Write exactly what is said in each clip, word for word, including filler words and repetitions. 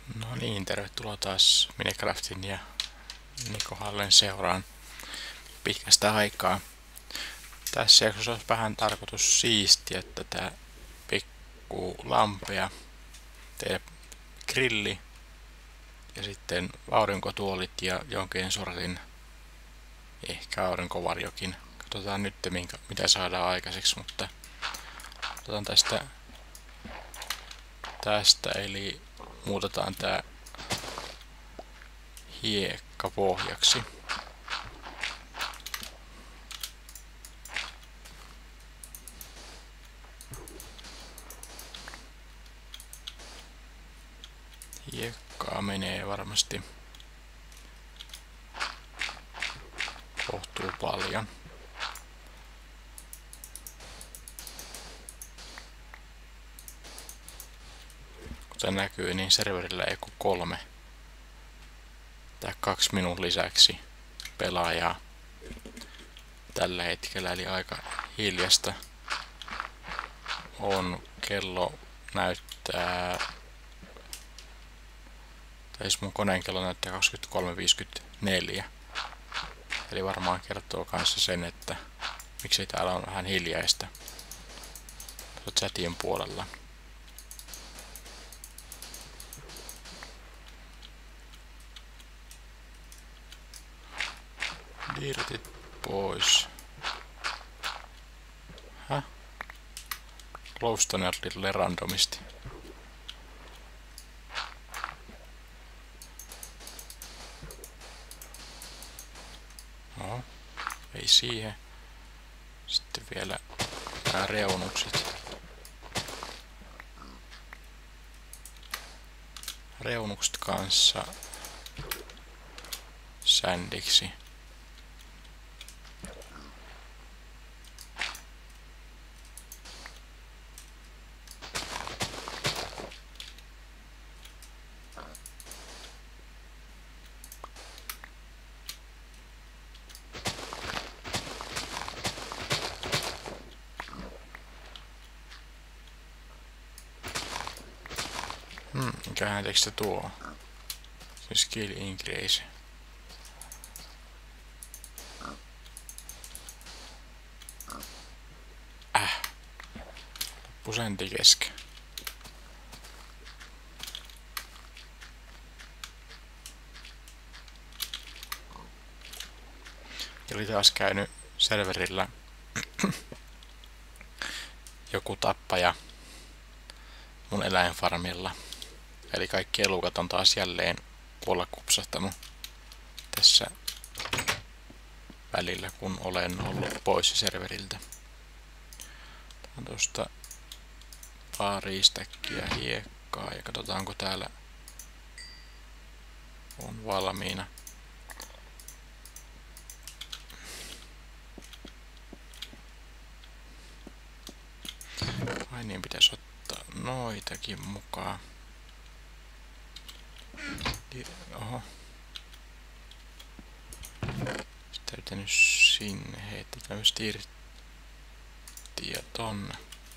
No niin, tervetuloa taas Minecraftin ja Niko Hallen seuraan pitkästä aikaa. Tässä jaksossa olisi vähän tarkoitus siistiä tätä pikku lampea, tehdä grilli ja sitten aurinkotuolit ja jonkin sortin ehkä aurinkovarjokin. Katsotaan nyt minkä, mitä saadaan aikaiseksi, mutta otetaan tästä, tästä eli muutetaan tää hiekka pohjaksi. Hiekkaa menee varmasti kohtuu paljon. Kuten näkyy, niin serverillä ei kuin kolme tai kaksi minun lisäksi pelaajaa tällä hetkellä, eli aika hiljasta on. Kello näyttää, tai mun koneen kello näyttää kaksikymmentäkolme viisikymmentäneljä, eli varmaan kertoo kanssa sen, että miksi täällä on vähän hiljaista chatin puolella. Dirtit pois. Häh? Glowstone Little randomisti. No, ei siihen. Sitten vielä nämä reunukset. Reunukset kanssa sändiksi. Hmm, mikähän teksti tuo? Se skill increase. Äh. Loppusentti kesken. Oli taas käynyt serverillä joku tappaja mun eläinfarmilla. Eli kaikki elukat on taas jälleen kuolla kupsahtanut tässä välillä, kun olen ollut pois serveriltä. Otan tuosta pari stäkkiä hiekkaa ja katsotaanko täällä on valmiina. Ai niin, pitäisi ottaa noitakin mukaan. Oho. Sitä pitänyt sinne heittää tämmöistä irttiä tonne.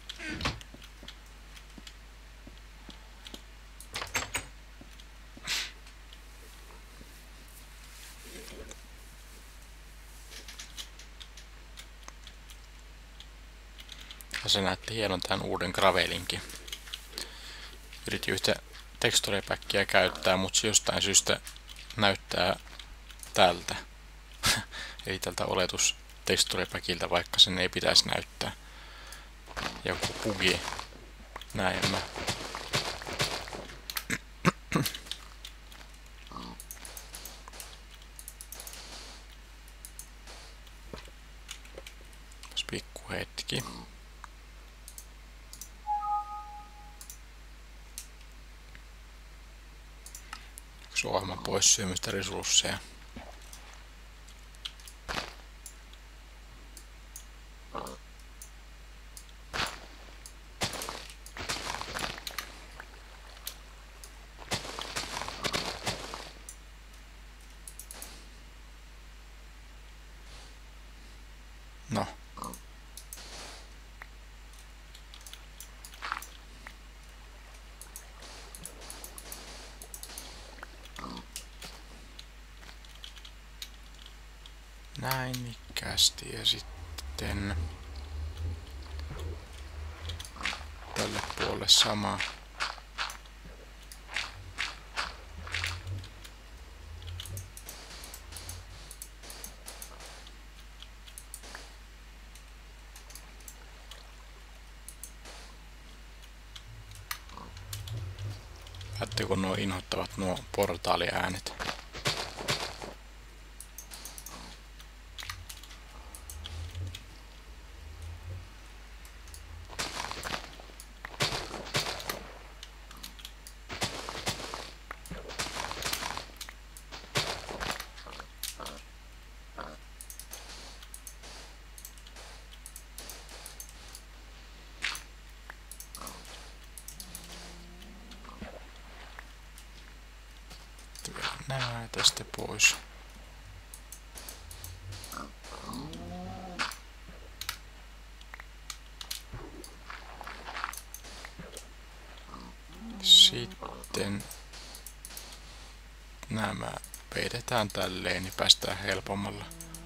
Ja se näytti hienon tämän uuden gravelinkin. Yritin yhtä teksturepäkkiä käyttää, mutta se jostain syystä näyttää tältä. Eli tältä oletus teksturepäkiltä, vaikka sen ei pitäisi näyttää. Joku bugi. Näin mä. Pikku hetki. Ohjelma pois syömistä resursseja. No. näin ikkästi ja sitten tälle puolelle sama. Näettekö nuo inhottavat nuo portaaliäänet? Nämä tästä pois. Sitten nämä peitetään tälleen, niin päästään helpommalla.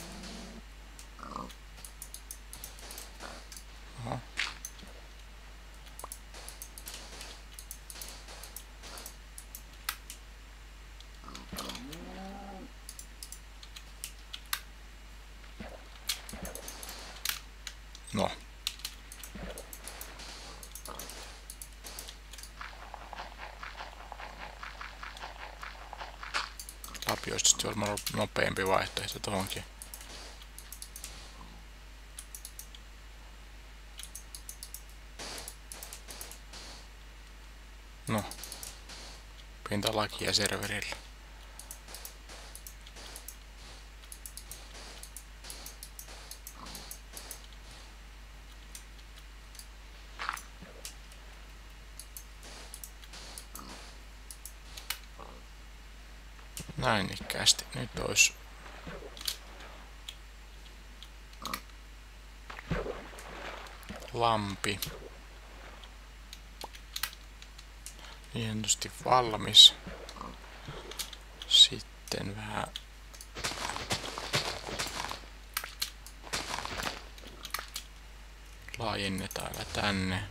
Oho. No. Lapioista sitten on varmaan nopeampi vaihtoehto tohonkin. No. Pientä lakia serverillä. Näin ikkästi. Nyt olisi lampi niin sanotusti valmis. Sitten vähän laajennetaan tänne.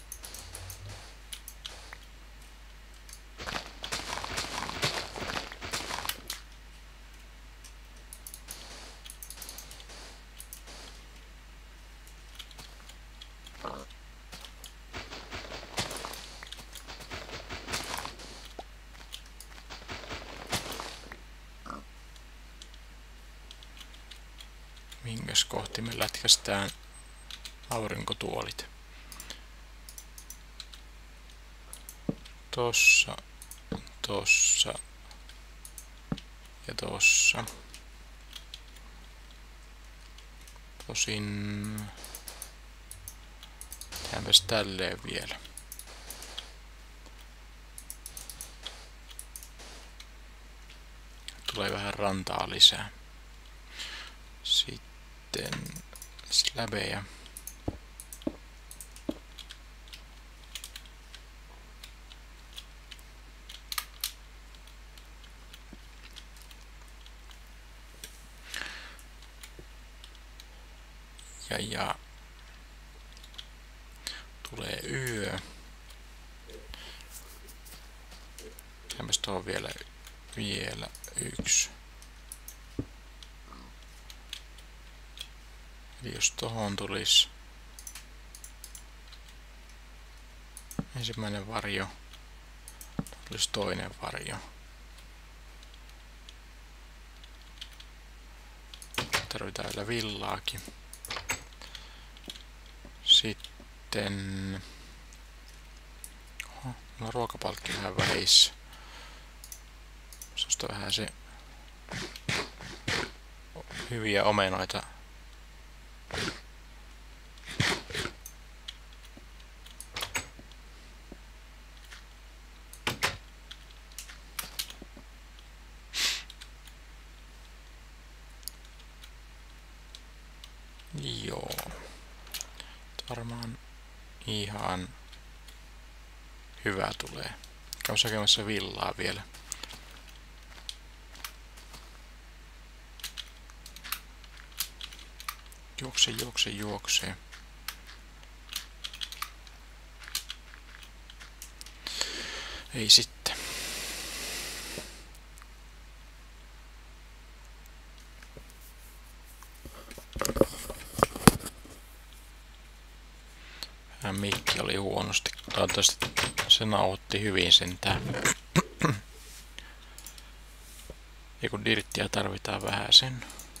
Minkäs kohti me lätkästään aurinkotuolit? Tossa, tossa ja tossa. Tosin tehdäänpäs tälleen vielä. Tulee vähän rantaa lisää. Sitten släbejä. Ja, ja tulee yö. Tehdäänpäs tuohon vielä, vielä yksi. Eli jos tohon tulisi ensimmäinen varjo, tulisi toinen varjo. Tarvitaan vielä villaakin. Sitten oho, mulla on ruokapalkki vähän vähissä. Susta vähän se hyviä omenoita. Joo. Varmaan ihan hyvä tulee. Käyn hakemässä villaa vielä. Juokse, juokse, juokse. Ei sitten. Vähän mikki oli huonosti. Toivottavasti se nauhoitti hyvin sentään. Ja kun dirttiä tarvitaan vähän sen.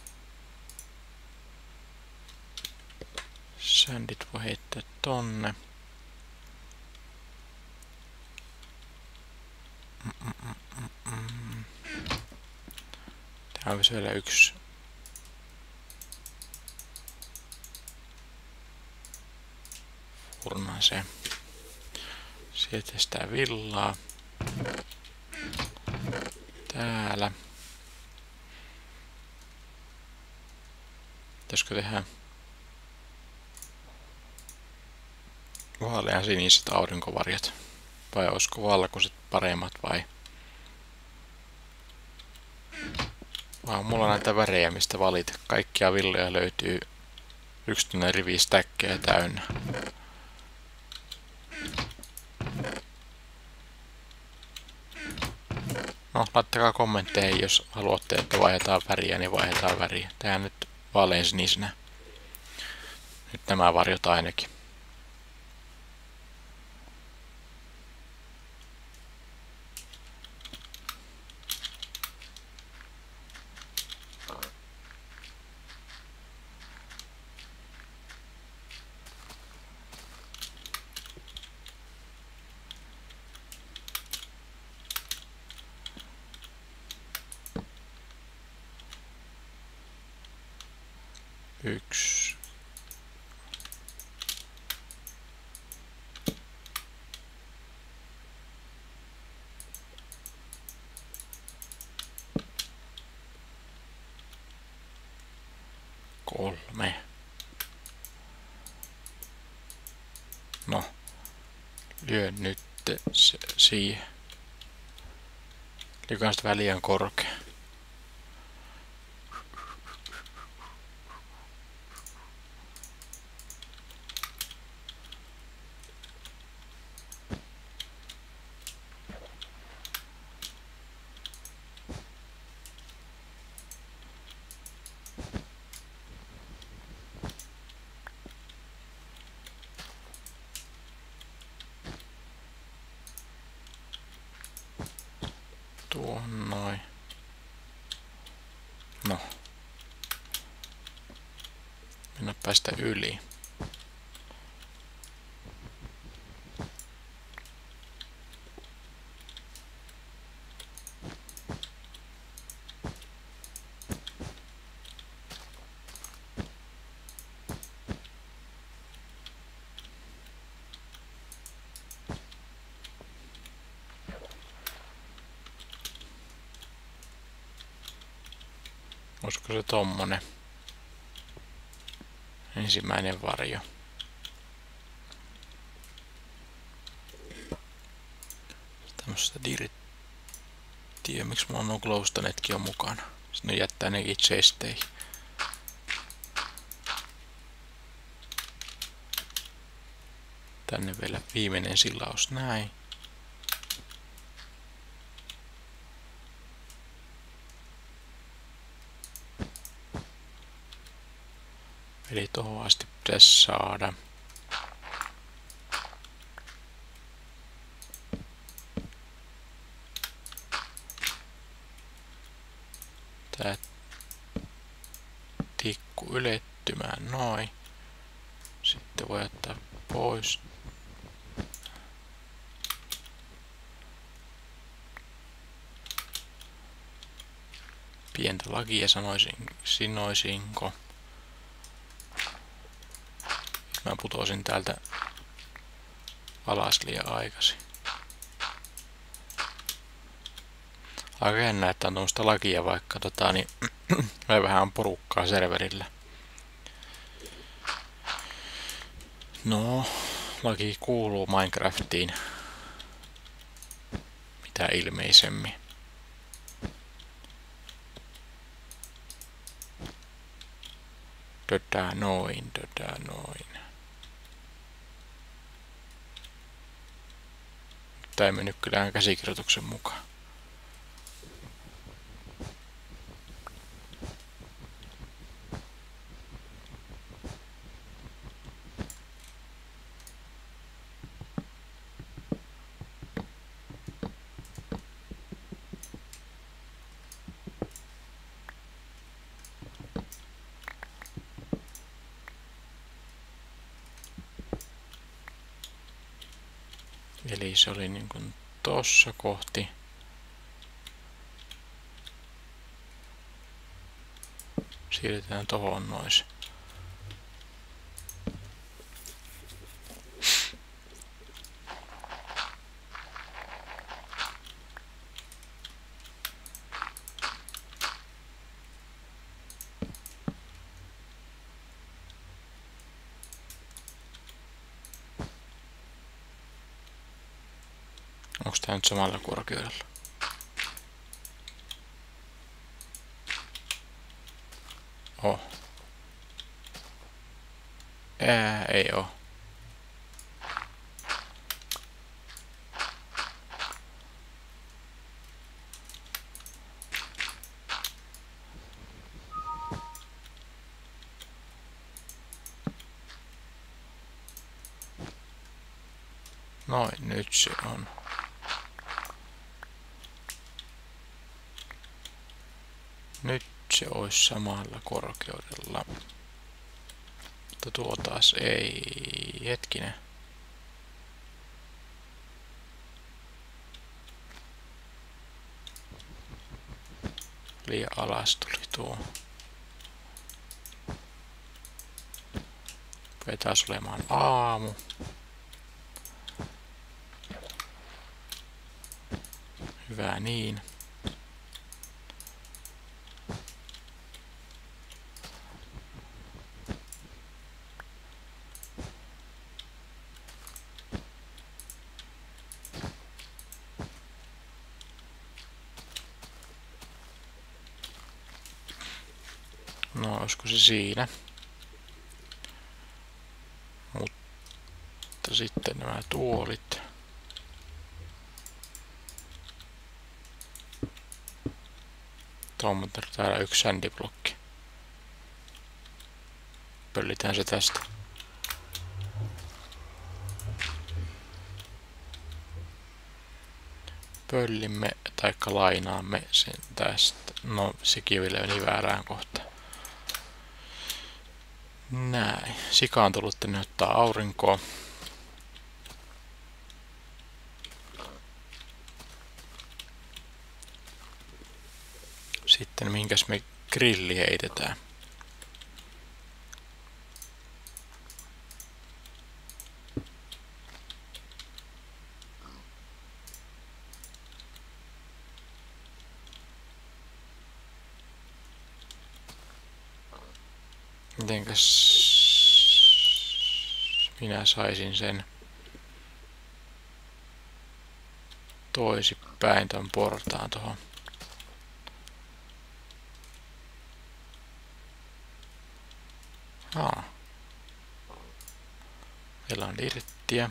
Sändit voi heittää tonne. Tää on vielä yksi. Furnace. Sieltä sitä villaa. Täällä. Pitäisikö tehdä vaalean siniset aurinkovarjot? Vai olisiko valkoiset paremmat vai? Vai on mulla näitä värejä mistä valita? Kaikkia villoja löytyy yksityinen rivi stäkkejä täynnä. No, laittakaa kommentteihin, jos haluatte, että vaihdetaan väriä, niin vaihdetaan väriä. Tehdään nyt vaaleansinisenä. Nyt nämä varjot ainakin. Yksi. Kolme. No. Lyö nyt se siihen. Liikaa sitä väliä on korkea. Tuohon noin. No. Mennä päästä yli. Olisiko se tommonen ensimmäinen varjo? Tämmöstä dirttiä. Miksi mulla on nuo glowstonetkin on mukana? Sinne jättää nekin chesteihin. Tänne vielä viimeinen silaus näin. Eli tohon asti pitäisi saada. Tää tikku ylettymään noin. Sitten voi ottaa pois. Pientä lagia sanoisin, sinoisinko. Mä putosin täältä alas liian aikaisin. Aika jännä, että on tuommoista lagia, vaikka tota, niin, vähän on porukkaa serverillä. No, laki kuuluu Minecraftiin. Mitä ilmeisemmin. Dödää noin, dödää noin. Tää ei mennyt kyllä käsikirjoituksen mukaan. Eli se oli niin kuin tossa kohti. Siirrytään tohon nois. Onko tää nyt samalla korkeudella? Oh. Ää, ei oo. Noin, nyt se on. Nyt se olisi samalla korkeudella. Mutta tuo taas ei. Hetkinen. Liian alas tuli tuo. Rupeaa taas olemaan aamu. Hyvä niin. No, olisiko se siinä? Mutta sitten nämä tuolit. Tuohon on täällä yksi sändiblokki. Pöllitään se tästä. Pöllimme taikka lainaamme sen tästä. No, se kivi meni väärään kohtaan. Näin. Sika on tullut tänne ottaa aurinkoa. Sitten minkäs me grilli heitetään. Mitenkäs minä saisin sen toisipäin ton portaan tuohon. Aa. Meillä on dirttiä.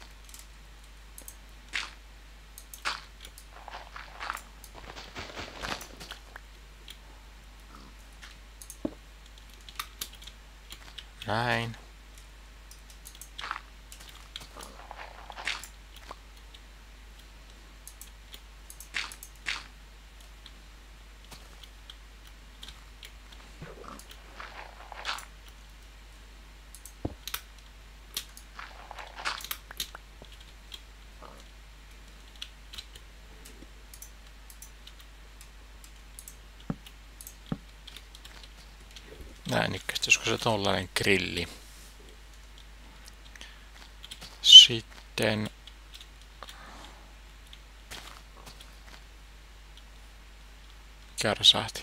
Näin. Näin ikkästi, olisiko se tollainen grilli. Sitten kärsahti.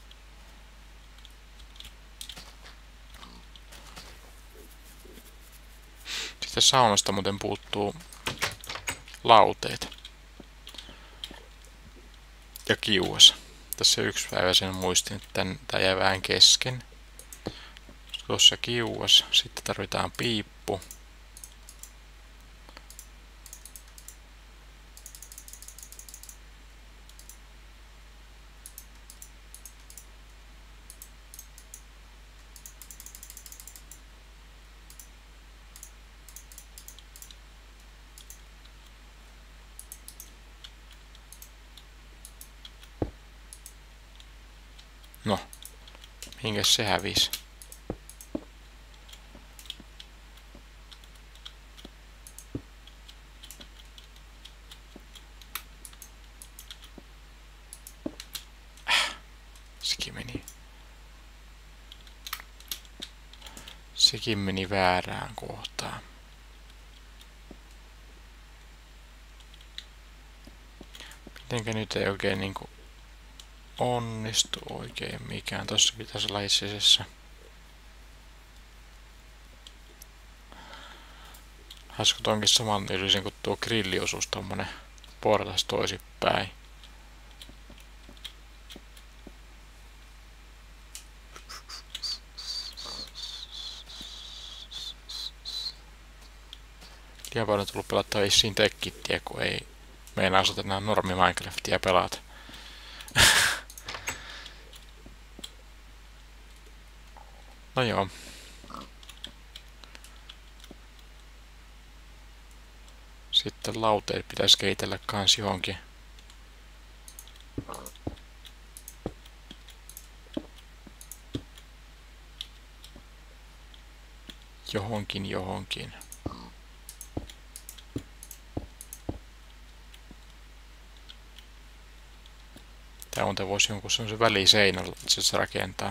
Sitten saunasta muuten puuttuu lauteet ja kiuas. Tässä yksi päivä sen muistin, että tämä jäi vähän kesken. Tuossa kiuas. Sitten tarvitaan piippu. No, mihinkäs se hävisi? Äh, sekin meni. Sekin meni väärään kohtaan. Mitenkä nyt ei oikein niinku onnistu oikein mikään. Tossa pitäisi olla itse asiassa. Haskut onkin saman tyylisen kuin tuo grilliosuus, tommonen portas toisinpäin. Liian paljon tullut pelattua vissiin tekkittiä, kun ei meinaa osata enää normi Minecraftia pelata. No joo. Sitten lauteet pitäisi keitellä kans johonkin. Johonkin johonkin. Tää on voisi jonkun semmosen väliseinällä itse asiassa rakentaa.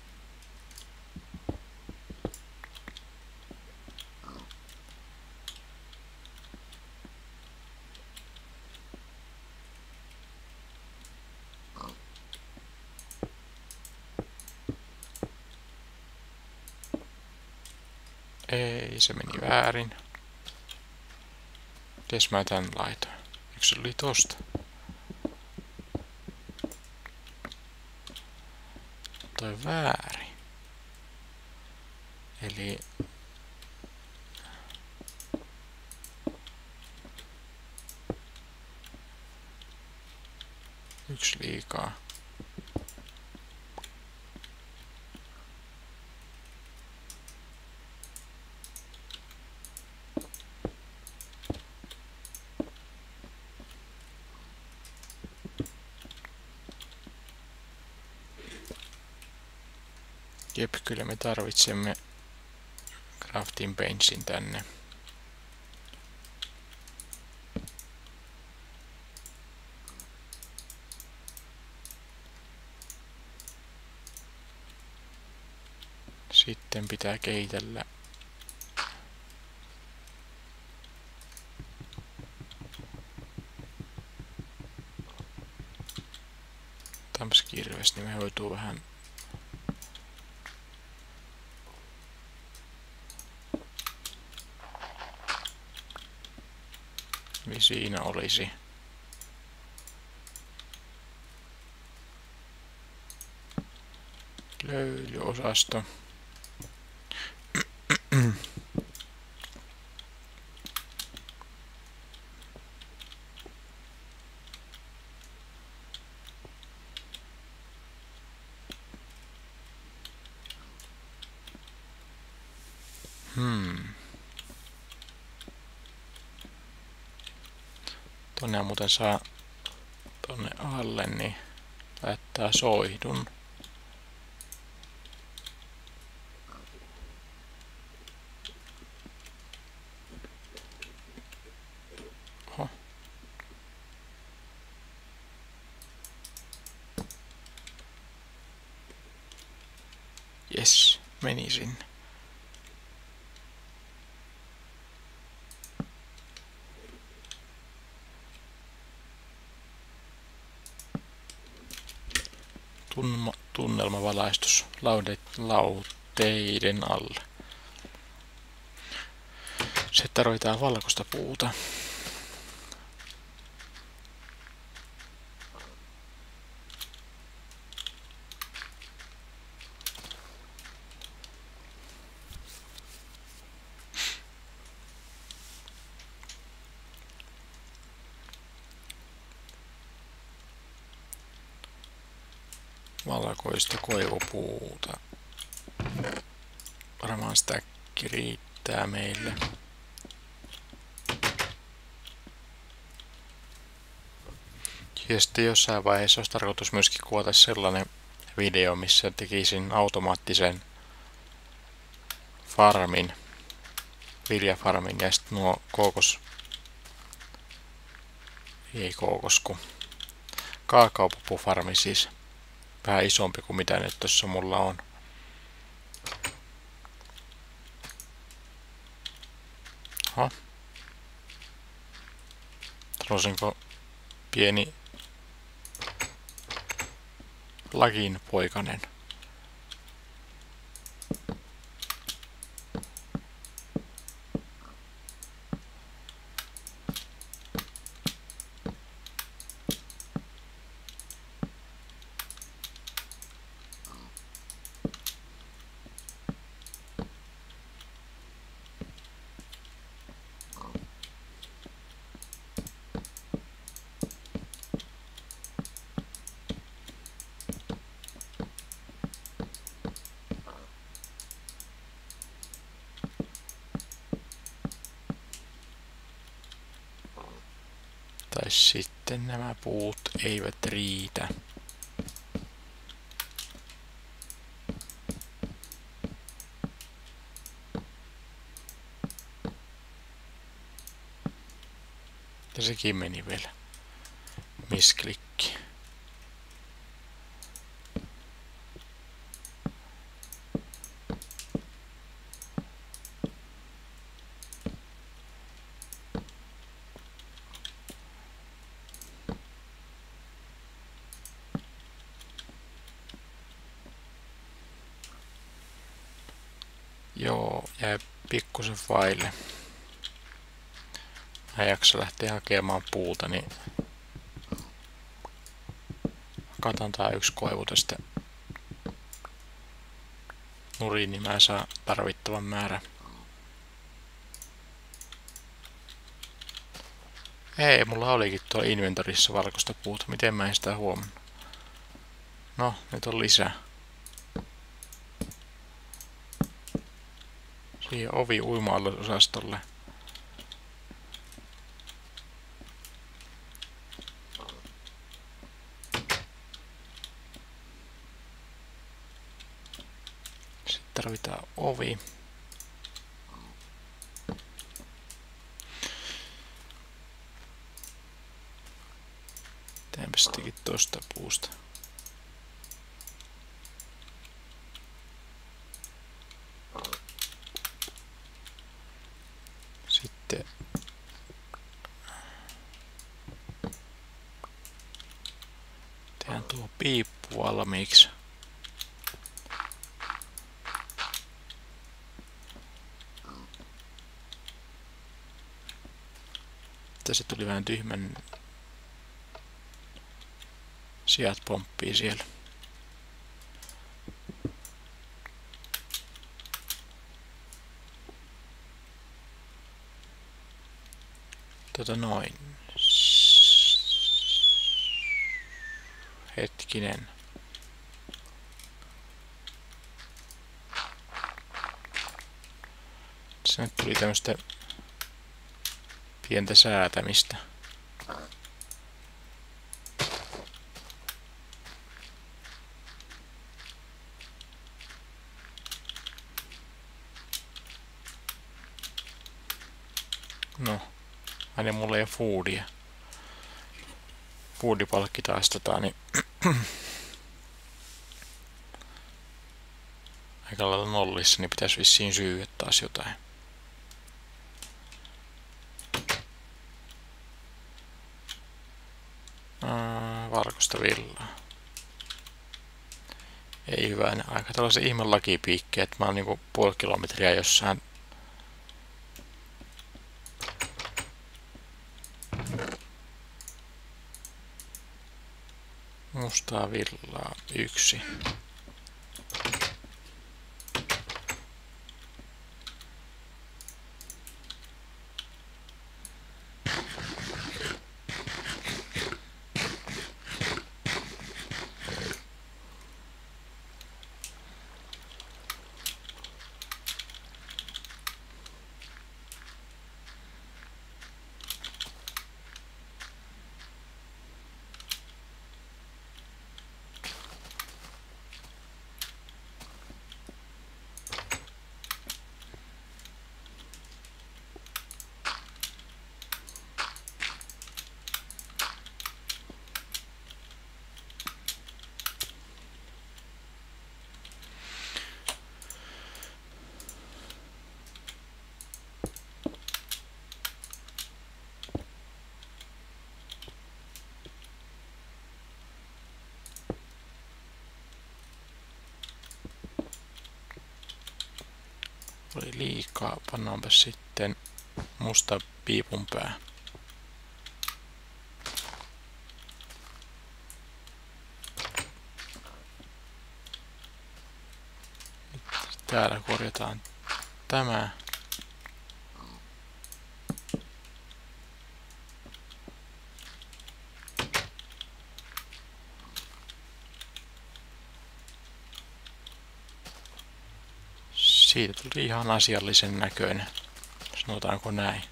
Ei, se meni väärin. Mites mä tän laitoin? Eikö se oli tosta? Toi väärin. Eli yksi liikaa. Jep, kyllä me tarvitsemme crafting benchin tänne. Sitten pitää keitellä tampskirves, niin me hoituu vähän niin siinä olisi. Löylyosasto. Hmm. Tonne muuten saa tonne alle, niin laittaa soihdun. Oho. Jes, meni sinne. Tunnelmavalaistus lauteiden alle. Se tarvitaan valkoista puuta. valkoista koivupuuta. Varmaan stäkki riittää meille. Ja sitten jossain vaiheessa olisi tarkoitus myöskin kuvata sellainen video, missä tekisin automaattisen farmin, viljafarmin ja sitten nuo kookos, ei kookosku, kaakaopupufarmi siis, vähän isompi kuin mitä nyt tuossa mulla on. Oho. Sanoisinko pieni lagin poikanen. Tai sitten nämä puut eivät riitä. Ja sekin meni vielä. Misklikki. Joo, jäi pikkusen vaille. Mä en jaksa lähteä hakemaan puuta, niin katan tää yksi koivu tästä nurin, niin mä saan tarvittavan määrän. Ei, mulla olikin tuolla inventorissa valkoista puuta. Miten mä en sitä huomannut? No, nyt on lisää. Siihen ovi uima-osastolle. Sitten tarvitaan ovi. Teemme sittenkin tosta puusta. Sitten tehdään tuo piippu valmiiksi. Se tuli vähän tyhmän. Sijat pomppii siellä. Tota noin. Hetkinen. Sinne tuli tämmöstä pientä säätämistä. No, aina mulla ei ole foodia. Foodipalkki taas tota, niin aika lailla nollissa, niin pitäisi vissiin syyä taas jotain. Ää, valkoista villaa. Ei hyvä, aika tällaisen ihme lakipiikki, että mä oon niinku puoli kilometriä jossain mustaa villaa yksi. Oli liikaa. Pannaanpa sitten musta piipun pää. Nyt täällä korjataan tämä. Siitä tuli ihan asiallisen näköinen. Sanotaanko näin.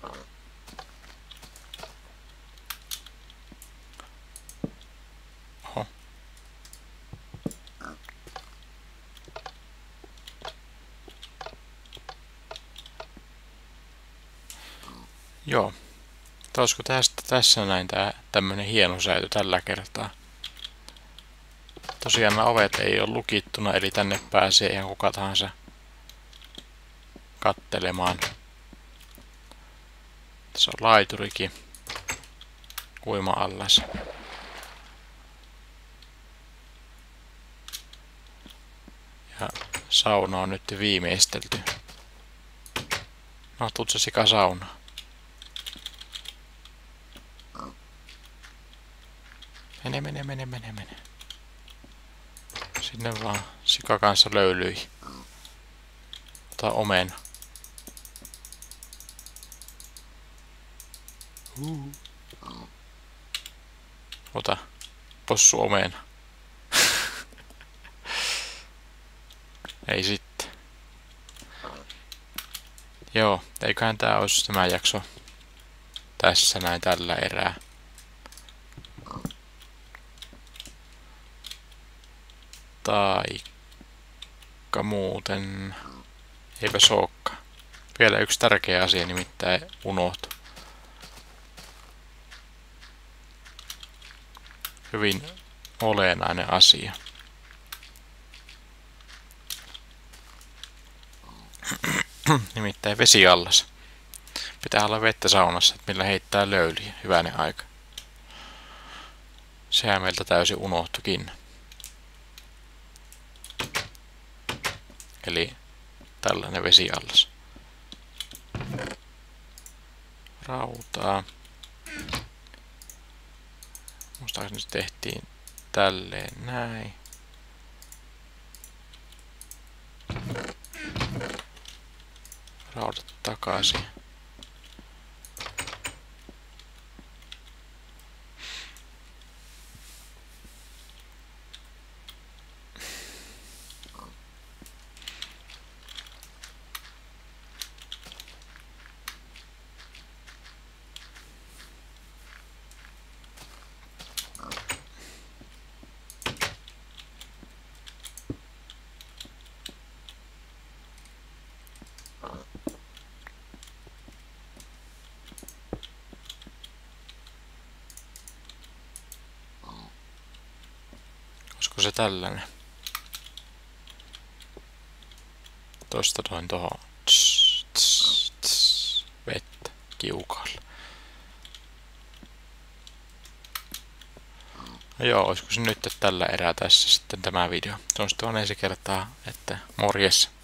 Oho. Joo. Olisiko tästä tässä näin tää tämmönen hieno säätö tällä kertaa. Tosiaan nämä ovet ei ole lukittuna, eli tänne pääsee ihan kuka tahansa kattelemaan. Tässä on laiturikin. Uima-allas. Ja sauna on nyt viimeistelty. No, tuut se sika saunaan. Mene, mene, mene, mene, mene. Sinne vaan sika kanssa löylyi. Ota omena. Uh. Ota possu omena. Ei sitten. Joo, eiköhän tää olisi tämä jakso tässä näin tällä erää. Taikka muuten eipä sookka. Vielä yksi tärkeä asia nimittäin unohtui. Hyvin olennainen asia. Nimittäin vesiallas. Pitää olla vettä saunassa, että millä heittää löyliä. Hyvänen aika. Sehän meiltä täysin unohtuikin. Eli tällainen vesiallas. Rautaa. Muistaakseni se tehtiin tälleen näin. Raudat takaisin. Olisiko se tällainen? Tosta toin tohon. Tss, tss, tss, vettä kiukaalla. No joo, olisiko se nyt tällä erää tässä sitten tämä video. Se on sitten vaan ensi kertaa, että morjes.